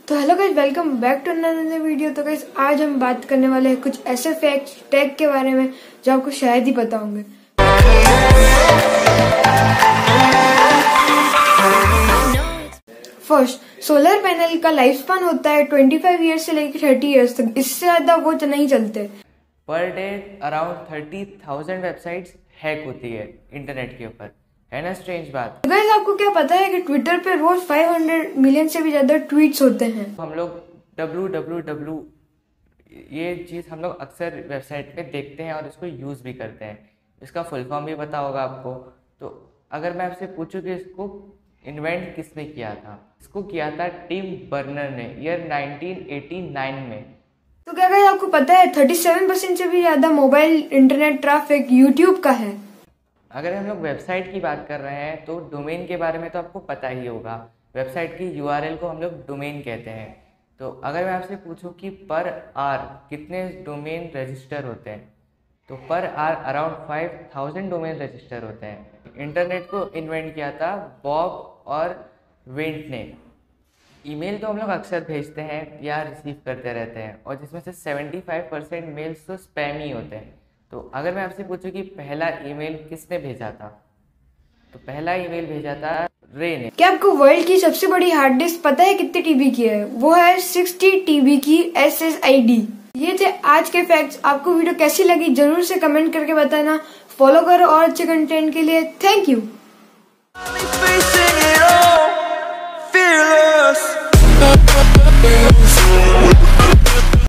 तो hello guys, welcome back to another video. तो guys आज हम बात करने वाले हैं कुछ ऐसे फैक्ट्स टेक के बारे में जो आपको शायद ही पता होंगे। फर्स्ट, सोलर पैनल का लाइफ स्पान होता है 25 ईयर्स से लेकर 30 ईयर्स तक। इससे ज्यादा वो नहीं चलते। Per day around 30,000 websites hack होती है इंटरनेट के ऊपर, है ना स्ट्रेंज बात। गाइस आपको क्या पता है कि ट्विटर पे रोज 500 मिलियन से भी ज्यादा ट्वीट्स होते हैं। हम लोग www ये चीज हम लोग अक्सर वेबसाइट पे देखते हैं और इसको यूज भी करते हैं। इसका फुल फॉर्म भी पता होगा आपको। तो अगर मैं आपसे पूछूं कि इसको इन्वेंट किसने किया था, इसको किया था टिम बर्नर ने ईयर 1989 में। तो क्या गाइस आपको पता है 37% से भी ज्यादा मोबाइल इंटरनेट ट्रैफिक यूट्यूब का है। अगर हम लोग वेबसाइट की बात कर रहे हैं तो डोमेन के बारे में तो आपको पता ही होगा। वेबसाइट की यूआरएल को हम लोग डोमेन कहते हैं। तो अगर मैं आपसे पूछूं कि पर आवर कितने डोमेन रजिस्टर होते हैं, तो per hour around 5000 domain register होते हैं। इंटरनेट को इन्वेंट किया था बॉब और वेंट ने। ईमेल तो हम लोग अक्सर भेजते हैं या रिसीव करते रहते हैं, और जिसमें से 75% मेल्स तो स्पैम ही होते हैं। तो अगर मैं आपसे पूछूं कि पहला ईमेल किसने भेजा था, तो पहला ईमेल भेजा था रे ने। क्या आपको वर्ल्ड की सबसे बड़ी हार्ड डिस्क पता है कितने टीबी की है? वो है 60 टीबी की SSID। ये थे आज के फैक्ट्स। आपको वीडियो कैसी लगी जरूर से कमेंट करके बताना। फॉलो करो और अच्छे कंटेंट के लिए। Thank you.